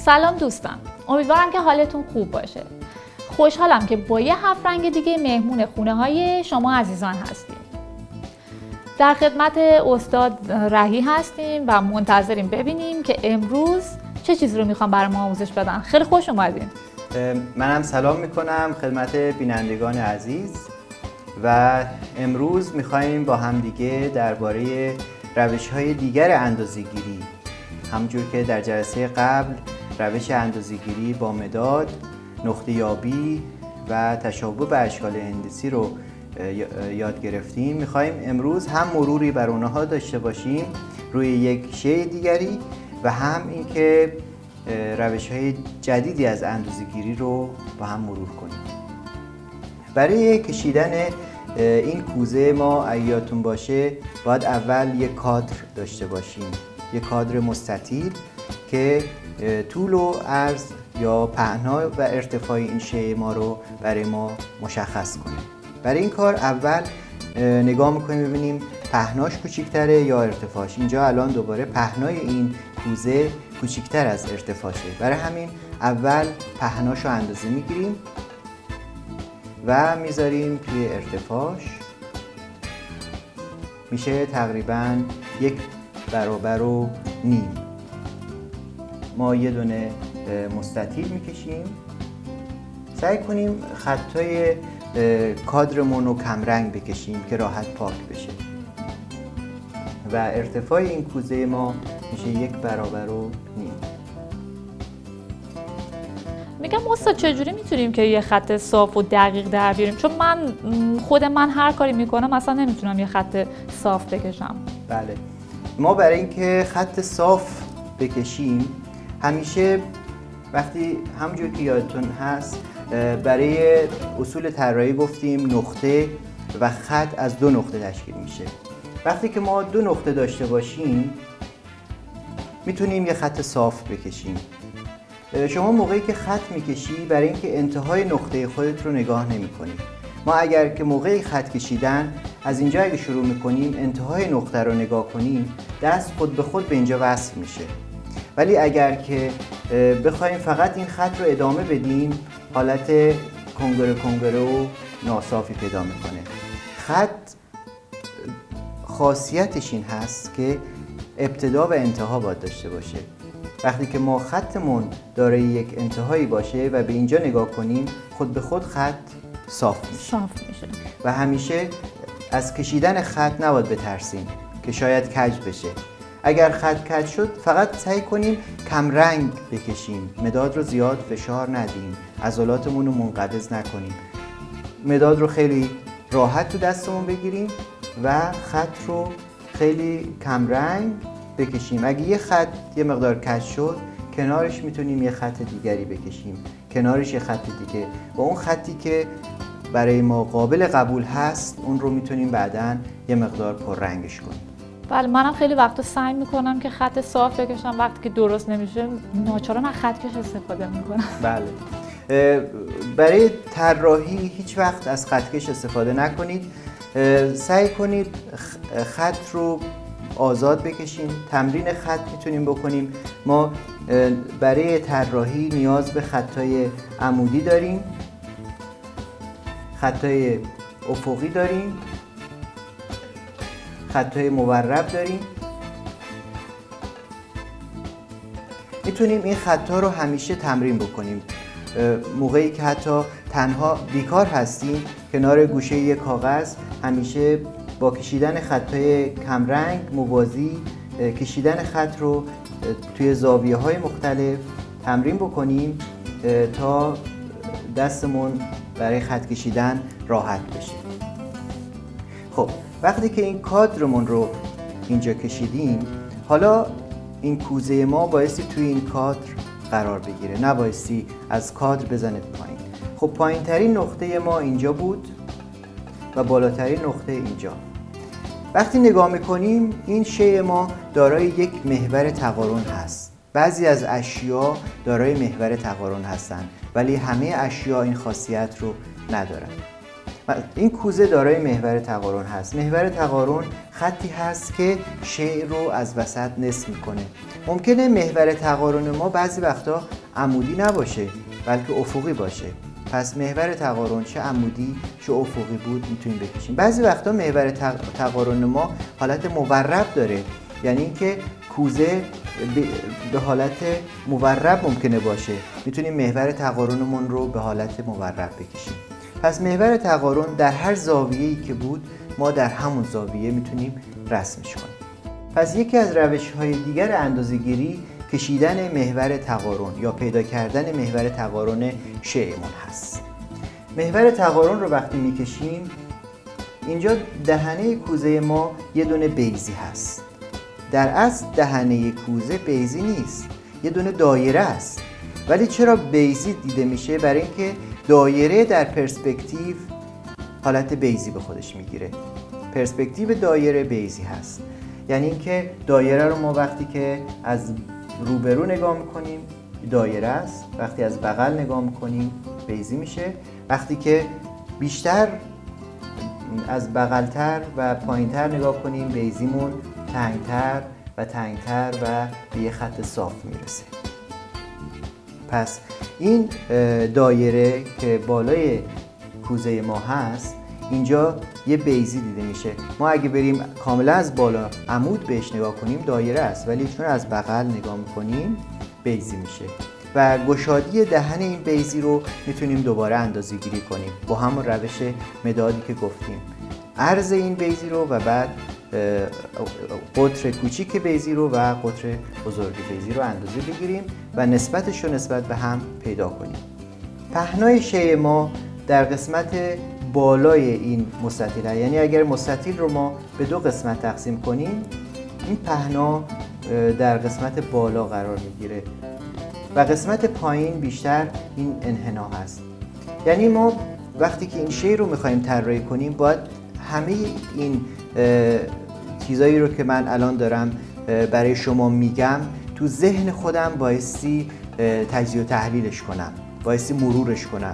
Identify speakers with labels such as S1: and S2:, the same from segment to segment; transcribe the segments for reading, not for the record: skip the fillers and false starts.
S1: سلام دوستان، امیدوارم که حالتون خوب باشه. خوشحالم که با یه 7 رنگ دیگه مهمون خونه های شما عزیزان هستیم. در خدمت استاد رهی هستیم و منتظریم ببینیم که امروز چه چیزی رو میخوام برای ما آموزش بدن. خیلی خوش اومدین.
S2: منم سلام میکنم خدمت بینندگان عزیز و امروز میخوایم با هم دیگه درباره روش‌های دیگر اندازه‌گیری، همونجور که در جلسه قبل روش اندازه‌گیری با مداد، نقطه یابی و تشابه به اشکال هندسی رو یاد گرفتیم، میخوایم امروز هم مروری بر اونها داشته باشیم روی یک شیء دیگری و هم اینکه روش‌های جدیدی از اندازه‌گیری رو با هم مرور کنیم. برای کشیدن این کوزه ما اگه یادتون باشه باید اول یک کادر داشته باشیم، یک کادر مستطیل که طول و عرض یا پهنا و ارتفاع این شیء ما رو برای ما مشخص کنه. برای این کار اول نگاه میکنیم ببینیم پهناش کوچیک‌تره یا ارتفاعش. اینجا الان دوباره پهنای این کوزه کوچیک‌تر از ارتفاعشه، برای همین اول پهناش رو اندازه میگیریم و میذاریم توی ارتفاعش. میشه تقریباً 1.5 برابر. ما یه دونه مستطیل میکشیم، سعی کنیم خطای کادرمون رو کمرنگ بکشیم که راحت پاک بشه و ارتفاع این کوزه ما میشه 1.5 برابر.
S1: میگم استاد چجوری میتونیم که یه خط صاف و دقیق در بیاریم؟ چون خود من هر کاری میکنم اصلا نمیتونم یه خط صاف بکشم.
S2: بله، ما برای اینکه خط صاف بکشیم همیشه وقتی همونجور که یادتون هست برای اصول طراحی گفتیم نقطه و خط از 2 نقطه تشکیل میشه. وقتی که ما 2 نقطه داشته باشیم میتونیم یه خط صاف بکشیم. شما موقعی که خط میکشی برای اینکه انتهای نقطه خودت رو نگاه نمی کنی. ما اگر که موقعی خط کشیدن از اینجا اگه شروع میکنیم انتهای نقطه رو نگاه کنیم دست خود به خود به اینجا وصل میشه، ولی اگر که بخوایم فقط این خط رو ادامه بدیم حالت کنگره و ناصافی پیدا میکنه. خط خاصیتش این هست که ابتدا و انتها باید داشته باشه. وقتی که ما خطمون داره یک انتهایی باشه و به اینجا نگاه کنیم خود به خود خط صاف میشه. و همیشه از کشیدن خط نباید بترسیم که شاید کج بشه. اگر خط کج شد فقط سعی کنیم کم رنگ بکشیم، مداد رو زیاد فشار ندیم، عضلاتمون رو منقبض نکنیم، مداد رو خیلی راحت تو دستمون بگیریم و خط رو خیلی کم رنگ بکشیم. اگه یه خط یه مقدار کج شد کنارش میتونیم یه خط دیگری بکشیم، کنارش یه خط دیگه و اون خطی که برای ما قابل قبول هست اون رو میتونیم بعداً یه مقدار پررنگش کنیم.
S1: بله، منم خیلی وقتا سعی میکنم که خط صاف بکشم، وقتی که درست نمیشه ناچارم از خط کش استفاده میکنم.
S2: بله، برای طراحی هیچ وقت از خط کش استفاده نکنید. سعی کنید خط رو آزاد بکشیم. تمرین خط میتونیم بکنیم. ما برای طراحی نیاز به خطای عمودی داریم، خطای افقی داریم، خطای مورب داریم. میتونیم این خطا رو همیشه تمرین بکنیم. موقعی که حتی تنها بیکار هستیم کنار گوشه یک کاغذ همیشه با کشیدن خطای کمرنگ موازی کشیدن خط رو توی زاویه‌های مختلف تمرین بکنیم تا دستمون برای خط کشیدن راحت بشه. خب وقتی که این کادرمون رو اینجا کشیدیم، حالا این کوزه ما بایستی توی این کادر قرار بگیره، نبایستی از کادر بزنه پایین. خب پایین ترین نقطه ما اینجا بود و بالاترین نقطه اینجا. وقتی نگاه میکنیم این شیء ما دارای یک محور تقارن هست. بعضی از اشیا دارای محور تقارن هستند ولی همه اشیا این خاصیت رو ندارن. این کوزه دارای محور تقارن هست. محور تقارن خطی هست که شیء رو از وسط نصف میکنه. ممکنه محور تقارن ما بعضی وقتا عمودی نباشه بلکه افقی باشه. پس محور تقارن چه عمودی چه افقی بود میتونیم بکشیم. بعضی وقتا محور تقارن ما حالت مورب داره، یعنی اینکه کوزه به حالت مورب ممکنه باشه، میتونیم محور تقارنمون رو به حالت مورب بکشیم. پس محور تقارن در هر زاویه‌ای که بود ما در همون زاویه میتونیم رسمش کنیم. پس یکی از روش‌های دیگر اندازه‌گیری کشیدن محور تقارن یا پیدا کردن محور تقارن شیءمون هست. محور تقارن رو وقتی میکشیم، اینجا دهنه کوزه ما یه دونه بیضی هست. در اصل دهنه کوزه بیضی نیست، یه دونه دایره است. ولی چرا بیضی دیده میشه؟ برای اینکه دایره در پرسپکتیو حالت بیضی به خودش میگیره. پرسپکتیو دایره بیضی هست، یعنی اینکه دایره رو ما وقتی که از روبرو نگاه میکنیم دایره است، وقتی از بغل نگاه میکنیم بیضی میشه، وقتی که بیشتر از بغلتر و پایینتر نگاه کنیم بیضیمون تنگتر و تنگتر و به یه خط صاف میرسه. پس این دایره که بالای کوزه ما هست اینجا یه بیضی دیده میشه. ما اگه بریم کاملا از بالا عمود بهش نگاه کنیم دایره است، ولی چون از بغل نگاه میکنیم بیضی میشه و گشادی دهن این بیضی رو میتونیم دوباره اندازه گیری کنیم با همون روش مدادی که گفتیم. عرض این بیضی رو و بعد قطر کوچیک بیضی رو و قطر بزرگ بیضی رو اندازه بگیریم و نسبتش رو نسبت به هم پیدا کنیم. پهنای شیء ما در قسمت بالای این مستطیل، یعنی اگر مستطیل رو ما به دو قسمت تقسیم کنیم این پهنا در قسمت بالا قرار میگیره و قسمت پایین بیشتر این انحنا هست. یعنی ما وقتی که این شیء رو میخوایم طراحی کنیم باید همه این چیزایی رو که من الان دارم برای شما میگم تو ذهن خودم بایستی تجزیه و تحلیلش کنم، بایستی مرورش کنم.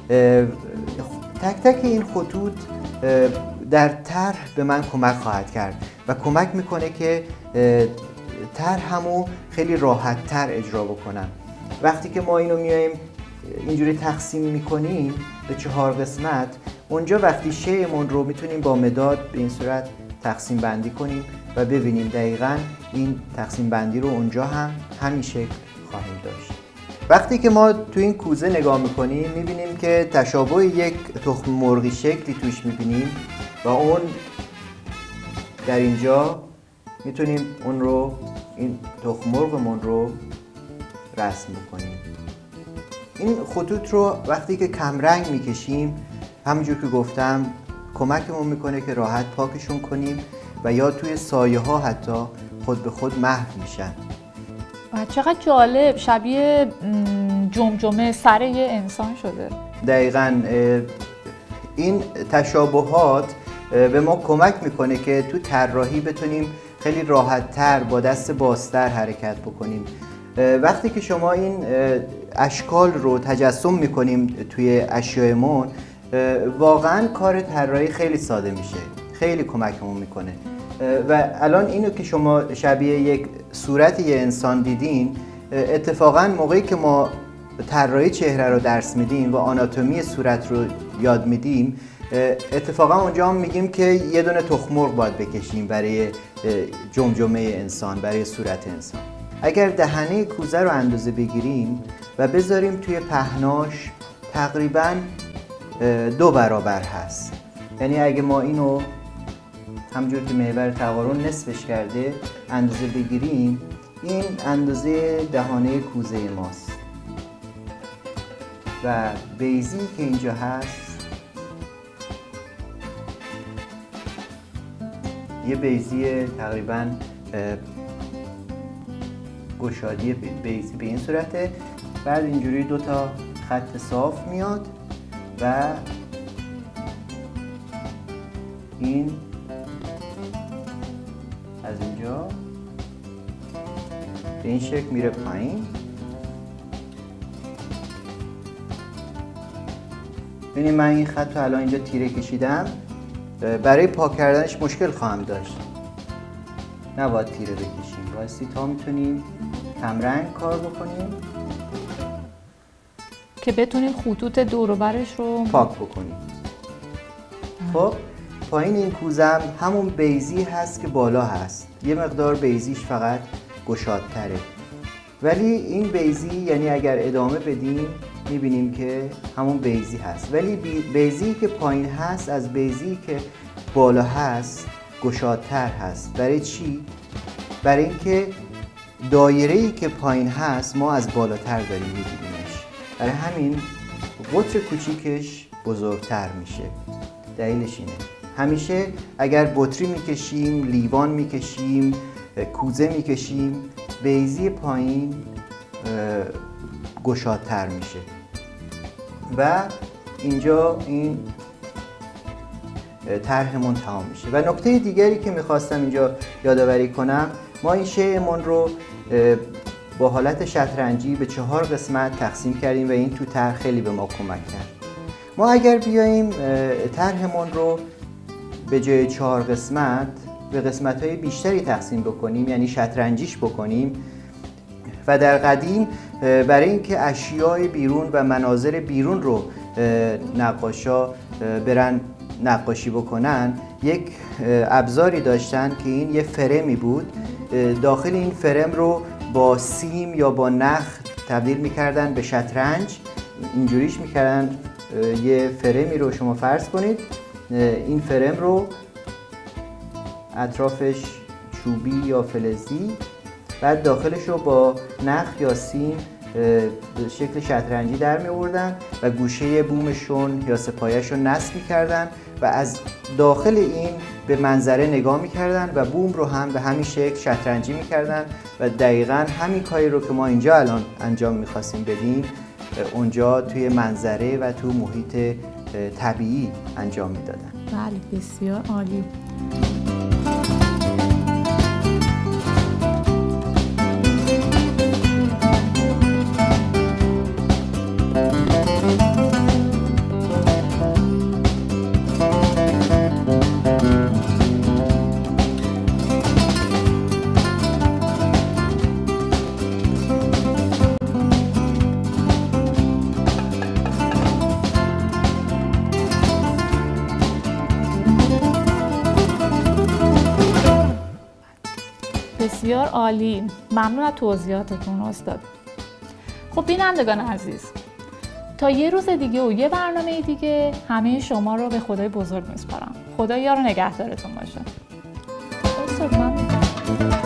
S2: تک تک این خطوط در طرح به من کمک خواهد کرد و کمک میکنه که طرحمو خیلی راحت تر اجرا بکنم. وقتی که ما اینو میایم اینجوری تقسیم میکنیم به 4 قسمت، اونجا وقتی شیءمون رو میتونیم با مداد به این صورت تقسیم بندی کنیم و ببینیم دقیقاً این تقسیم بندی رو اونجا هم همین شکل خواهیم داشت. وقتی که ما تو این کوزه نگاه میکنیم میبینیم که تشابه یک تخم مرغی شکلی توش میبینیم و اون در اینجا میتونیم اون رو این تخم مرغمون رو رسم بکنیم. این خطوط رو وقتی که کمرنگ میکشیم همونجور که گفتم کمکمون میکنه که راحت پاکشون کنیم و یا توی سایه ها حتی خود به خود محو میشن.
S1: چقدر جالب، شبیه جمجمه سر یه انسان شده.
S2: دقیقاً این تشابهات به ما کمک میکنه که تو طراحی بتونیم خیلی راحت تر با دست بازتر حرکت بکنیم. وقتی که شما این اشکال رو تجسم میکنیم توی اشیایمون واقعاً کار طراحی خیلی ساده میشه، خیلی کمکمون میکنه. و الان اینو که شما شبیه یک صورت یه انسان دیدین، اتفاقاً موقعی که ما طراحی چهره رو درس میدیم و آناتومی صورت رو یاد میدیم اتفاقا اونجا هم میگیم که یه دونه تخم مرغ باید بکشیم برای جمجمه انسان، برای صورت انسان. اگر دهنه کوزه رو اندازه بگیریم و بذاریم توی پهناش تقریبا 2 برابر هست، یعنی اگه ما اینو همجور که محور تقارن نصفش کرده اندازه بگیریم، این اندازه دهانه کوزه ماست و بیضی که اینجا هست یه بیضی تقریبا گشادی بیضی به این صورته. بعد اینجوری 2 تا خط صاف میاد و این از اینجا به این شکل میره پایین ببینید من این خط رو الان اینجا تیره کشیدم، برای پاک کردنش مشکل خواهم داشت. نباید تیره بکشیم، واسه تا میتونیم کمرنگ کار بکنیم
S1: که بتونیم خطوط دور و برش رو
S2: پاک بکنیم. خب پایین این کوزم همون بیضی هست که بالا هست، یه مقدار بیضیش فقط گشادتره، ولی این بیضی یعنی اگر ادامه بدیم میبینیم که همون بیضی هست، ولی بیضی که پایین هست از بیضی که بالا هست گشادتر هست. برای چی؟ برای اینکه دایره‌ای که پایین هست ما از بالاتر داریم می‌بینیمش، برای همین قطر کوچیکش بزرگتر میشه. دلیلش اینه همیشه اگر بطری میکشیم، لیوان میکشیم، کوزه میکشیم، بیضی پایین گشادتر میشه. و اینجا این طرحمون تمام میشه. و نکته دیگری که میخواستم اینجا یادآوری کنم، ما این شیءمون رو با حالت شطرنجی به 4 قسمت تقسیم کردیم و این تو طرح خیلی به ما کمک کرد. ما اگر بیاییم طرحمون رو به جای 4 قسمت به قسمت‌های بیشتری تقسیم بکنیم، یعنی شطرنجیش بکنیم، و در قدیم برای اینکه اشیاء بیرون و مناظر بیرون رو نقاشا برن نقاشی بکنن، یک ابزاری داشتن که این یه فرمی بود. داخل این فرم رو با سیم یا با نخ تبدیل میکردن به شطرنج. اینجوریش میکردن، یه فرمی رو شما فرض کنید، این فرم رو اطرافش چوبی یا فلزی، بعد داخلش رو با نخ یا سیم به شکل شطرنجی در می آوردن و گوشه بومشون یا سپایه‌شون نصب می‌کردن و از داخل این به منظره نگاه می‌کردن و بوم رو هم به همین شکل شطرنجی می‌کردن و دقیقاً همین کاری رو که ما اینجا الان انجام می‌خواستیم بدیم اونجا توی منظره و تو محیط طبیعی انجام می‌دادن.
S1: بله بسیار عالی. بسیار عالی، ممنون از توضیحاتتون استاد. خب بینندگان عزیز، تا یه روز دیگه و یه برنامه دیگه همه شما رو به خدای بزرگ میسپارم. خدا یار و نگهدارتون باشه. استاد ممنون.